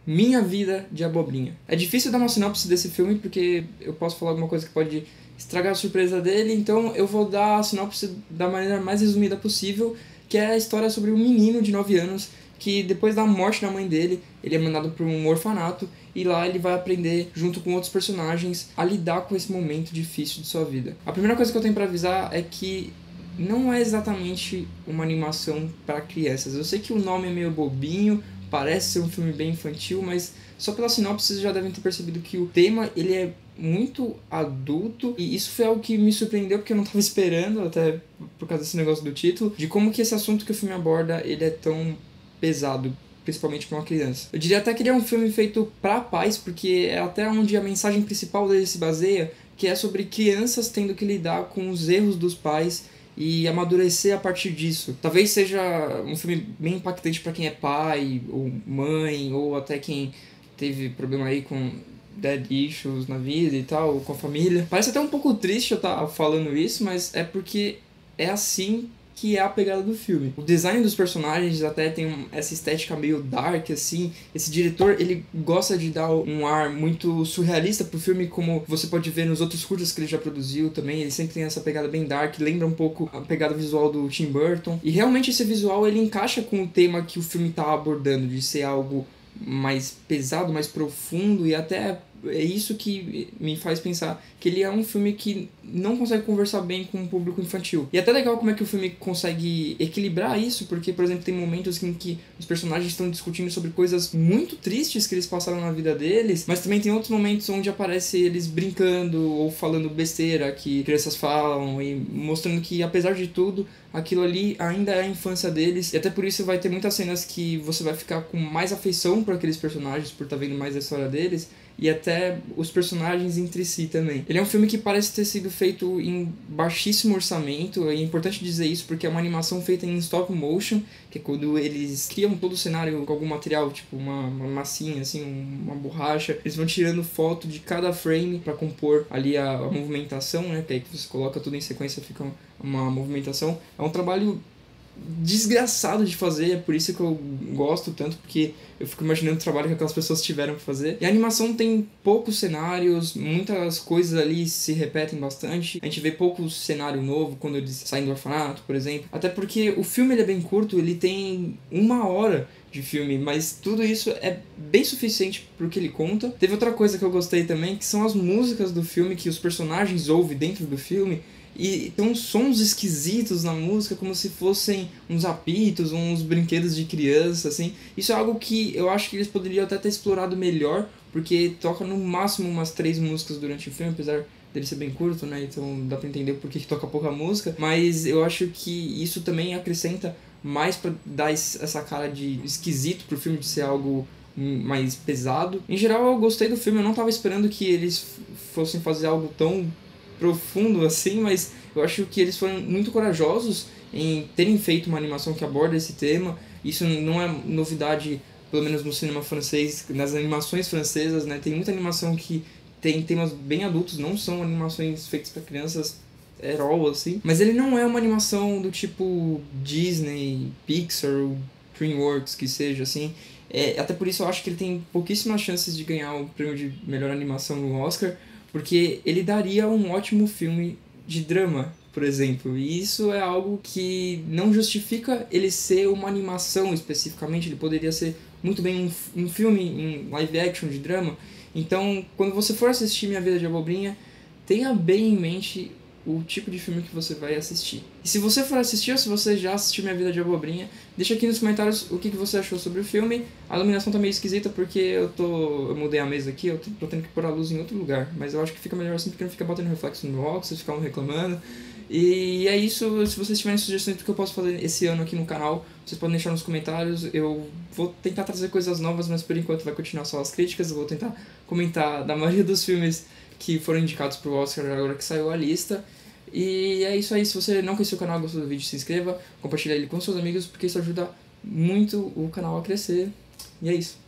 Minha Vida de Abobrinha. É difícil dar uma sinopse desse filme porque eu posso falar alguma coisa que pode estragar a surpresa dele, então eu vou dar a sinopse da maneira mais resumida possível, que é a história sobre um menino de 9 anos que depois da morte da mãe dele, ele é mandado para um orfanato e lá ele vai aprender, junto com outros personagens, a lidar com esse momento difícil de sua vida. A primeira coisa que eu tenho para avisar é que não é exatamente uma animação para crianças. Eu sei que o nome é meio bobinho, parece ser um filme bem infantil, mas só pela sinopse vocês já devem ter percebido que o tema ele é muito adulto, e isso foi algo que me surpreendeu porque eu não estava esperando, até por causa desse negócio do título, de como que esse assunto que o filme aborda ele é tão pesado, principalmente para uma criança. Eu diria até que ele é um filme feito para pais, porque é até onde a mensagem principal dele se baseia, que é sobre crianças tendo que lidar com os erros dos pais e amadurecer a partir disso. Talvez seja um filme bem impactante para quem é pai ou mãe, ou até quem teve problema aí com dad issues na vida e tal, com a família. Parece até um pouco triste eu estar falando isso, mas é porque é assim que é a pegada do filme. O design dos personagens até tem essa estética meio dark, assim. Esse diretor, ele gosta de dar um ar muito surrealista pro filme, como você pode ver nos outros curtas que ele já produziu também. Ele sempre tem essa pegada bem dark, lembra um pouco a pegada visual do Tim Burton. E realmente esse visual, ele encaixa com o tema que o filme tá abordando, de ser algo mais pesado, mais profundo, e até é isso que me faz pensar que ele é um filme que não consegue conversar bem com o público infantil. E é até legal como é que o filme consegue equilibrar isso, porque, por exemplo, tem momentos em que os personagens estão discutindo sobre coisas muito tristes que eles passaram na vida deles, mas também tem outros momentos onde aparece eles brincando ou falando besteira que crianças falam, e mostrando que, apesar de tudo, aquilo ali ainda é a infância deles, e até por isso vai ter muitas cenas que você vai ficar com mais afeição por aqueles personagens, por estar vendo mais a história deles, e até os personagens entre si também. Ele é um filme que parece ter sido feito em baixíssimo orçamento, é importante dizer isso porque é uma animação feita em stop motion, que é quando eles criam todo o cenário com algum material, tipo uma massinha, assim, uma borracha. Eles vão tirando foto de cada frame para compor ali a movimentação, né, que aí que você coloca tudo em sequência, fica uma movimentação. É um trabalho desgraçado de fazer, é por isso que eu gosto tanto, porque eu fico imaginando o trabalho que aquelas pessoas tiveram pra fazer. E a animação tem poucos cenários, muitas coisas ali se repetem bastante. A gente vê pouco cenário novo quando eles saem do orfanato, por exemplo. Até porque o filme ele é bem curto, ele tem 1 hora de filme, mas tudo isso é bem suficiente pro que ele conta. Teve outra coisa que eu gostei também, que são as músicas do filme que os personagens ouvem dentro do filme. E tem uns sons esquisitos na música, como se fossem uns apitos, uns brinquedos de criança, assim. Isso é algo que eu acho que eles poderiam até ter explorado melhor, porque toca no máximo umas 3 músicas durante o filme, apesar dele ser bem curto, né? Então dá pra entender por que toca pouca música. Mas eu acho que isso também acrescenta mais pra dar essa cara de esquisito pro filme, de ser algo mais pesado. Em geral, eu gostei do filme, eu não tava esperando que eles fossem fazer algo tão profundo assim, mas eu acho que eles foram muito corajosos em terem feito uma animação que aborda esse tema. Isso não é novidade, pelo menos no cinema francês, nas animações francesas, né? Tem muita animação que tem temas bem adultos, não são animações feitas para crianças all, assim. Mas ele não é uma animação do tipo Disney, Pixar ou DreamWorks, que seja, assim. Até por isso eu acho que ele tem pouquíssimas chances de ganhar o prêmio de melhor animação no Oscar, porque ele daria um ótimo filme de drama, por exemplo. E isso é algo que não justifica ele ser uma animação especificamente. Ele poderia ser muito bem um filme em live action de drama. Então, quando você for assistir Minha Vida de Abobrinha, tenha bem em mente o tipo de filme que você vai assistir. E se você for assistir ou se você já assistiu Minha Vida de Abobrinha, deixa aqui nos comentários o que você achou sobre o filme. A iluminação tá meio esquisita porque eu mudei a mesa aqui, eu tô tendo que pôr a luz em outro lugar, mas eu acho que fica melhor assim porque não fica batendo reflexo no óculos, vocês ficam reclamando. E é isso, se vocês tiverem sugestões do que eu posso fazer esse ano aqui no canal, vocês podem deixar nos comentários. Eu vou tentar trazer coisas novas, mas por enquanto vai continuar só as críticas. Eu vou tentar comentar da maioria dos filmes que foram indicados pro Oscar agora que saiu a lista. E é isso aí, se você não conheceu o canal, gostou do vídeo, se inscreva, compartilhe ele com seus amigos, porque isso ajuda muito o canal a crescer. E é isso.